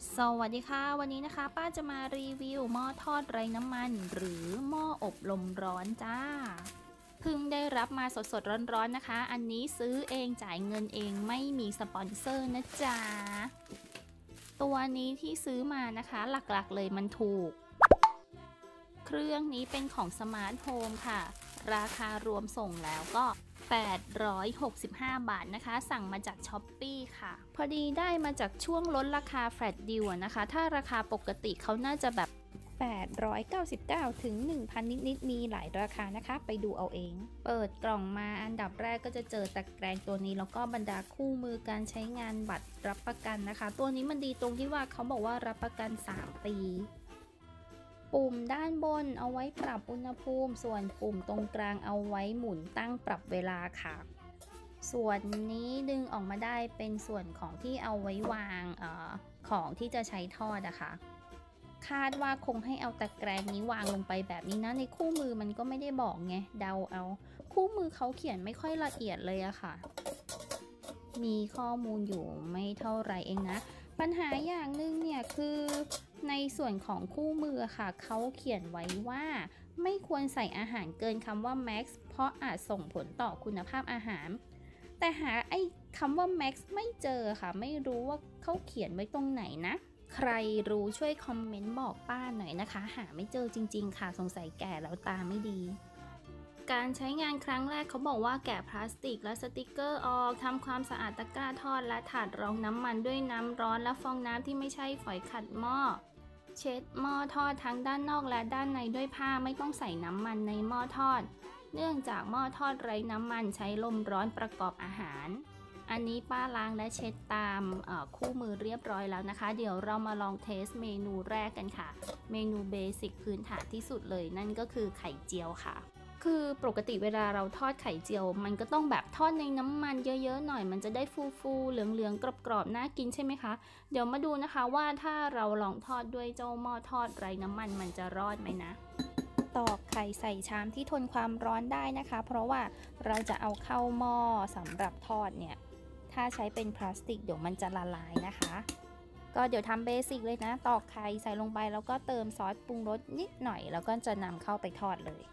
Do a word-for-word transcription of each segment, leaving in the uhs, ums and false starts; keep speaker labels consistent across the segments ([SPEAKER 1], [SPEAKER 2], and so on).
[SPEAKER 1] สวัสดีค่ะวันนี้นะคะป้าจะมารีวิวหม้อทอดไร้น้ำมันหรือหม้ออบลมร้อนจ้าเพิ่งได้รับมาสดๆร้อนๆนะคะอันนี้ซื้อเองจ่ายเงินเองไม่มีสปอนเซอร์นะจ๊ะตัวนี้ที่ซื้อมานะคะหลักๆเลยมันถูกเครื่องนี้เป็นของสมาร์ทโฮมค่ะราคารวมส่งแล้วก็แปดร้อยหกสิบห้าบาทนะคะสั่งมาจากช้อปปี้ค่ะพอดีได้มาจากช่วงลดราคาแฟลตดีลนะคะถ้าราคาปกติเขาน่าจะแบบแปดร้อยเก้าสิบเก้าถึง หนึ่งพัน นิดๆมีหลายราคานะคะไปดูเอาเองเปิดกล่องมาอันดับแรกก็จะเจอตะแกรงตัวนี้แล้วก็บรรดาคู่มือการใช้งานบัตรรับประกันนะคะตัวนี้มันดีตรงที่ว่าเขาบอกว่ารับประกันสามปีปุ่มด้านบนเอาไว้ปรับอุณหภูมิส่วนปุ่มตรงกลางเอาไว้หมุนตั้งปรับเวลาค่ะส่วนนี้ดึงออกมาได้เป็นส่วนของที่เอาไว้วางเอ่อของที่จะใช้ทอดอะค่ะคาดว่าคงให้เอาตะแกรงนี้วางลงไปแบบนี้นะในคู่มือมันก็ไม่ได้บอกไงเดาเอาคู่มือเขาเขียนไม่ค่อยละเอียดเลยอะค่ะมีข้อมูลอยู่ไม่เท่าไหร่เองนะปัญหาอย่างหนึ่งเนี่ยคือในส่วนของคู่มือค่ะเขาเขียนไว้ว่าไม่ควรใส่อาหารเกินคำว่า max เพราะอาจส่งผลต่อคุณภาพอาหารแต่หาไอ้คำว่า max ไม่เจอค่ะไม่รู้ว่าเขาเขียนไว้ตรงไหนนะใครรู้ช่วยคอมเมนต์บอกป้าหน่อยนะคะหาไม่เจอจริงๆค่ะสงสัยแก่แล้วตาไม่ดีการใช้งานครั้งแรกเขาบอกว่าแกะพลาสติกและสติกเกอร์ออกทำความสะอาดตะกร้าทอดและถาดรองน้ำมันด้วยน้ำร้อนและฟองน้ำที่ไม่ใช่ฝอยขัดหม้อเช็ดหม้อทอดทั้งด้านนอกและด้านในด้วยผ้าไม่ต้องใส่น้ำมันในหม้อทอดเนื่องจากหม้อทอดไร้น้ำมันใช้ลมร้อนประกอบอาหารอันนี้ป้าล้างและเช็ดตามคู่มือเรียบร้อยแล้วนะคะเดี๋ยวเรามาลองเทสเมนูแรกกันค่ะเมนูเบสิกพื้นฐานที่สุดเลยนั่นก็คือไข่เจียวค่ะคือปกติเวลาเราทอดไข่เจียวมันก็ต้องแบบทอดในน้ำมันเยอะๆหน่อยมันจะได้ฟูๆเหลืองๆกรอบๆน่ากินใช่ไหมคะเดี๋ยวมาดูนะคะว่าถ้าเราลองทอดด้วยเจ้าหม้อทอดไร้น้ำมันมันจะรอดไหมนะตอกไข่ใส่ชามที่ทนความร้อนได้นะคะเพราะว่าเราจะเอาเข้าหม้อสำหรับทอดเนี่ยถ้าใช้เป็นพลาสติกเดี๋ยวมันจะละลายนะคะก็เดี๋ยวทำเบสิกเลยนะตอกไข่ใส่ลงไปแล้วก็เติมซอสปรุงรสนิดหน่อยแล้วก็จะนำเข้าไปทอดเลย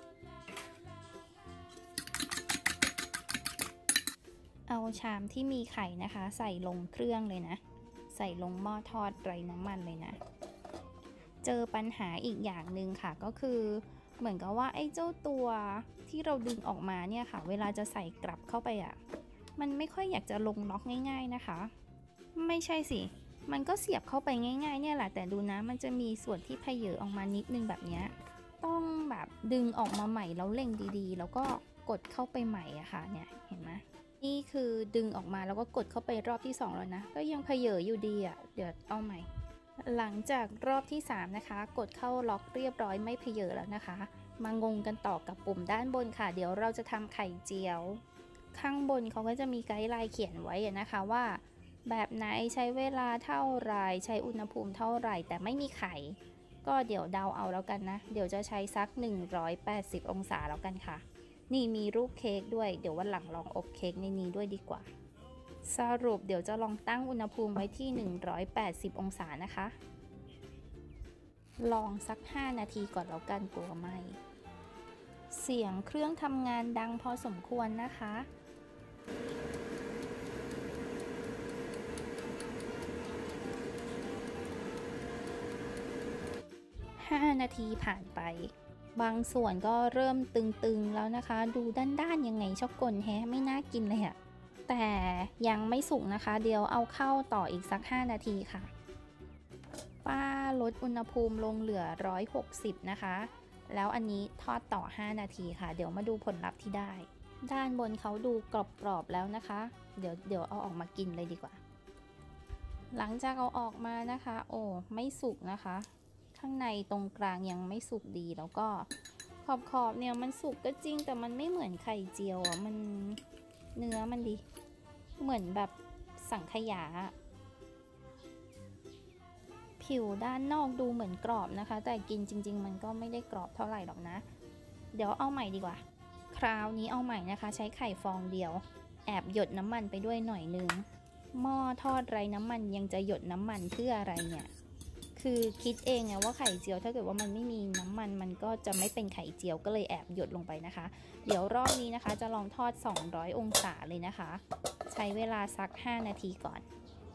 [SPEAKER 1] เอาชามที่มีไข่นะคะใส่ลงเครื่องเลยนะใส่ลงหม้อทอดไร้น้ำมันเลยนะเจอปัญหาอีกอย่างหนึ่งค่ะก็คือเหมือนกับว่าไอ้เจ้าตัวที่เราดึงออกมาเนี่ยค่ะเวลาจะใส่กลับเข้าไปอ่ะมันไม่ค่อยอยากจะลงล็อกง่ายๆนะคะไม่ใช่สิมันก็เสียบเข้าไปง่ายๆเนี่ยแหละแต่ดูนะมันจะมีส่วนที่เพเยอออกมานิดนึงแบบนี้ต้องแบบดึงออกมาใหม่แล้วเล็งดีๆแล้วก็กดเข้าไปใหม่อะค่ะเนี่ยเห็นไหมนี่คือดึงออกมาแล้วก็กดเข้าไปรอบที่สองแล้วนะก็ยังเพเยออยู่ดีอะเดี๋ยวเอาใหม่หลังจากรอบที่สามนะคะกดเข้าล็อกเรียบร้อยไม่เพเยอแล้วนะคะมางงกันต่อกับปุ่มด้านบนค่ะเดี๋ยวเราจะทำไข่เจียวข้างบนเขาก็จะมีไกด์ไลน์เขียนไว้นะคะว่าแบบไหนใช้เวลาเท่าไรใช้อุณหภูมิเท่าไหร่แต่ไม่มีไข่ก็เดี๋ยวเดาเอาแล้วกันนะเดี๋ยวจะใช้สักหนึ่งร้อยแปดสิบองศาแล้วกันค่ะนี่มีรูปเค้กด้วยเดี๋ยววันหลังลองอบเค้กในนี้ด้วยดีกว่าสรุปเดี๋ยวจะลองตั้งอุณหภูมิไว้ที่หนึ่งร้อยแปดสิบองศานะคะลองสักห้านาทีก่อนแล้วกันกลัวไหมเสียงเครื่องทำงานดังพอสมควรนะคะห้านาทีผ่านไปบางส่วนก็เริ่มตึงๆแล้วนะคะดูด้านๆยังไงช็อกโกแลตแฮะไม่น่ากินเลยอะแต่ยังไม่สุกนะคะเดี๋ยวเอาเข้าต่ออีกสักห้านาทีค่ะป้าลดอุณหภูมิลงเหลือหนึ่งร้อยหกสิบนะคะแล้วอันนี้ทอดต่อห้านาทีค่ะเดี๋ยวมาดูผลลัพธ์ที่ได้ด้านบนเขาดูกรอบๆแล้วนะคะเดี๋ยวเดี๋ยวเอาออกมากินเลยดีกว่าหลังจากเอาออกมานะคะโอ้ไม่สุกนะคะข้างในตรงกลางยังไม่สุกดีแล้วก็ขอบขอบเนี่ยมันสุกก็จริงแต่มันไม่เหมือนไข่เจียวอ่ะมันเนื้อมันดีเหมือนแบบสังขยาผิวด้านนอกดูเหมือนกรอบนะคะแต่กินจริงๆมันก็ไม่ได้กรอบเท่าไหร่หรอกนะเดี๋ยวเอาใหม่ดีกว่าคราวนี้เอาใหม่นะคะใช้ไข่ฟองเดียวแอบหยดน้ำมันไปด้วยหน่อยนึงหม้อทอดไร้น้ำมันยังจะหยดน้ำมันเพื่ออะไรเนี่ยคือคิดเองไงว่าไข่เจียวถ้าเกิดว่ามันไม่มีน้ำมันมันก็จะไม่เป็นไข่เจียวก็เลยแอบหยดลงไปนะคะเดี๋ยวรอบนี้นะคะจะลองทอดสองร้อยองศาเลยนะคะใช้เวลาสักห้านาทีก่อน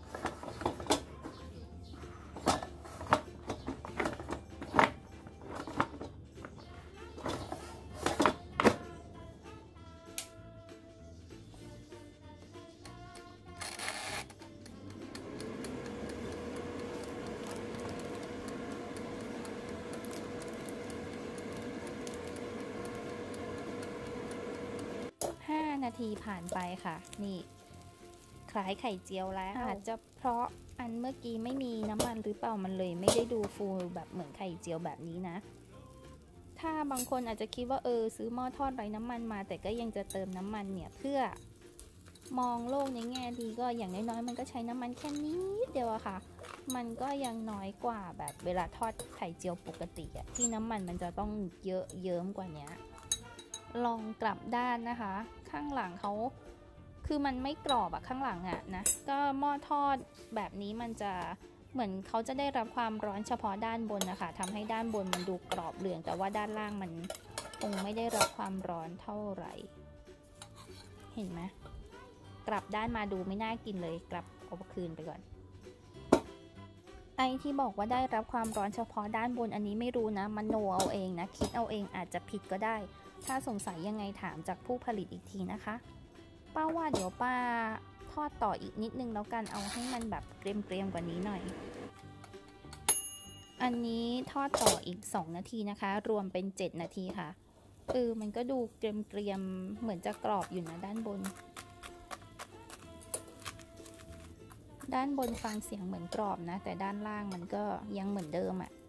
[SPEAKER 1] ห้านาทีผ่านไปค่ะนี่คล้ายไข่เจียวแล้วอาจจะเพราะอันเมื่อกี้ไม่มีน้ำมันหรือเปล่ามันเลยไม่ได้ดูฟูแบบเหมือนไข่เจียวแบบนี้นะถ้าบางคนอาจจะคิดว่าเออซื้อหม้อทอดไร้น้ำมันมาแต่ก็ยังจะเติมน้ำมันเนี่ยเพื่อมองโลกในแง่ดีก็อย่างน้อยๆมันก็ใช้น้ำมันแค่นิดเดียวอะค่ะมันก็ยังน้อยกว่าแบบเวลาทอดไข่เจียวปกติอะที่น้ำมันมันจะต้องเยอะเยิ้มกว่านี้ลองกลับด้านนะคะข้างหลังเขาคือมันไม่กรอบอะข้างหลังอะนะก็หม้อทอดแบบนี้มันจะเหมือนเขาจะได้รับความร้อนเฉพาะด้านบนนะคะทำให้ด้านบนมันดูกรอบเหลืองแต่ว่าด้านล่างมันคงไม่ได้รับความร้อนเท่าไหร่เห็นไหมกลับด้านมาดูไม่น่ากินเลยกลับเอาคืนไปก่อนไอที่บอกว่าได้รับความร้อนเฉพาะด้านบนอันนี้ไม่รู้นะมโนเอาเองนะคิดเอาเองอาจจะผิดก็ได้ถ้าสงสัยยังไงถามจากผู้ผลิตอีกทีนะคะป้าว่าเดี๋ยวป้าทอดต่ออีกนิดนึงแล้วกันเอาให้มันแบบเกรียมๆกว่านี้หน่อยอันนี้ทอดต่ออีกสองนาทีนะคะรวมเป็นเจ็ดนาทีค่ะเออมันก็ดูเกรียมๆเหมือนจะกรอบอยู่นะด้านบนด้านบนฟังเสียงเหมือนกรอบนะแต่ด้านล่างมันก็ยังเหมือนเดิมอะ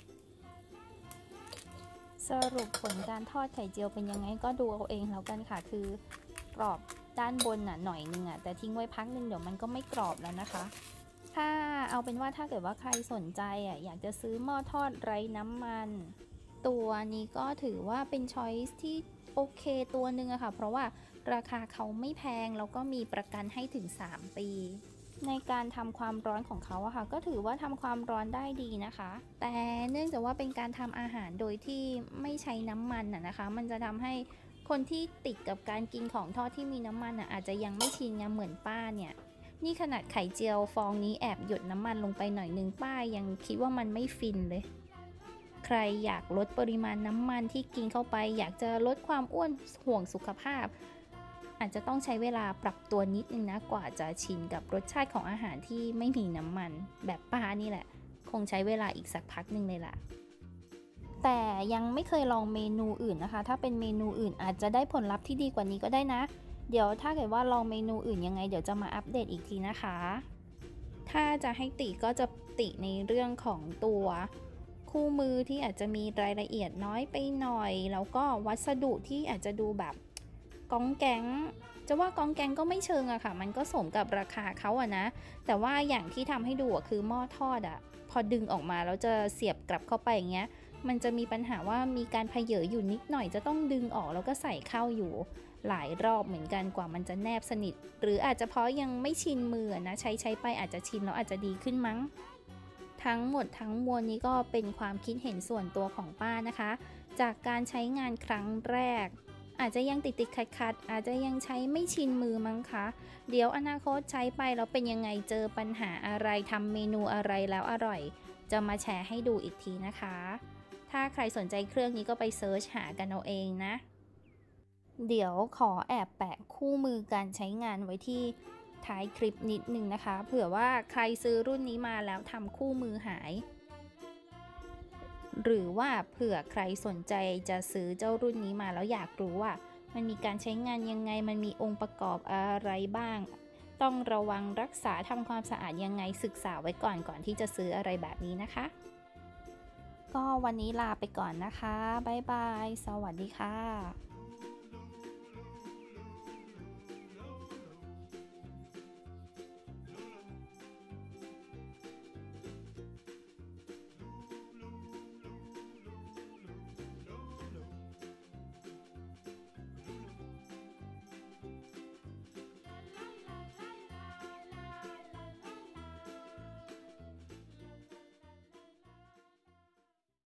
[SPEAKER 1] สรุปผลการทอดไข่เจียวเป็นยังไงก็ดูเอาเองแล้วกันค่ะคือกรอบด้านบนน่ะหน่อยนึงอ่ะแต่ทิ้งไว้พักนึงเดี๋ยวมันก็ไม่กรอบแล้วนะคะถ้าเอาเป็นว่าถ้าเกิดว่าใครสนใจอ่ะอยากจะซื้อหม้อทอดไร้น้ำมันตัวนี้ก็ถือว่าเป็นช้อยส์ที่โอเคตัวนึงอะค่ะเพราะว่าราคาเขาไม่แพงแล้วก็มีประกันให้ถึงสามปีในการทำความร้อนของเขาอะค่ะก็ถือว่าทำความร้อนได้ดีนะคะแต่เนื่องจากว่าเป็นการทำอาหารโดยที่ไม่ใช้น้ำมันอะนะคะมันจะทำให้คนที่ติดกับการกินของทอดที่มีน้ำมันอะอาจจะยังไม่ชินไงเหมือนป้าเนี่ยนี่ขนาดไข่เจียวฟองนี้แอบหยดน้ำมันลงไปหน่อยนึงป้ายังคิดว่ามันไม่ฟินเลยใครอยากลดปริมาณน้ำมันที่กินเข้าไปอยากจะลดความอ้วนห่วงสุขภาพอาจจะต้องใช้เวลาปรับตัวนิดนึงนะกว่าจะชินกับรสชาติของอาหารที่ไม่มีน้ำมันแบบป้านี่แหละคงใช้เวลาอีกสักพักนึงเลยล่ะแต่ยังไม่เคยลองเมนูอื่นนะคะถ้าเป็นเมนูอื่นอาจจะได้ผลลัพธ์ที่ดีกว่านี้ก็ได้นะเดี๋ยวถ้าเกิดว่าลองเมนูอื่นยังไงเดี๋ยวจะมาอัปเดตอีกทีนะคะถ้าจะให้ติก็จะติในเรื่องของตัวคู่มือที่อาจจะมีรายละเอียดน้อยไปหน่อยแล้วก็วัสดุที่อาจจะดูแบบก้องแก๊งจะว่าก้องแก๊งก็ไม่เชิงอะค่ะมันก็สมกับราคาเขาอะนะแต่ว่าอย่างที่ทำให้ดูคือหม้อทอดอะพอดึงออกมาแล้วจะเสียบกลับเข้าไปอย่างเงี้ยมันจะมีปัญหาว่ามีการเพเยออยู่นิดหน่อยจะต้องดึงออกแล้วก็ใส่เข้าอยู่หลายรอบเหมือนกันกว่ามันจะแนบสนิทหรืออาจจะเพราะยังไม่ชินมือนะใช้ใช้ไปอาจจะชินแล้วอาจจะดีขึ้นมั้งทั้งหมดทั้งมวลนี้ก็เป็นความคิดเห็นส่วนตัวของป้านะคะจากการใช้งานครั้งแรกอาจจะยังติดติดขัดขัดอาจจะยังใช้ไม่ชินมือมั้งคะเดี๋ยวอนาคตใช้ไปแล้วเป็นยังไงเจอปัญหาอะไรทำเมนูอะไรแล้วอร่อยจะมาแชร์ให้ดูอีกทีนะคะถ้าใครสนใจเครื่องนี้ก็ไปเซิร์ชหากันเอาเองนะเดี๋ยวขอแอบแปะคู่มือการใช้งานไว้ที่ท้ายคลิปนิดนึงนะคะเผื่อว่าใครซื้อรุ่นนี้มาแล้วทำคู่มือหายหรือว่าเผื่อใครสนใจจะซื้อเจ้ารุ่นนี้มาแล้วอยากรู้ว่ามันมีการใช้งานยังไงมันมีองค์ประกอบอะไรบ้างต้องระวังรักษาทำความสะอาดยังไงศึกษาไว้ก่อนก่อนที่จะซื้ออะไรแบบนี้นะคะก็วันนี้ลาไปก่อนนะคะบ๊ายบายสวัสดีค่ะ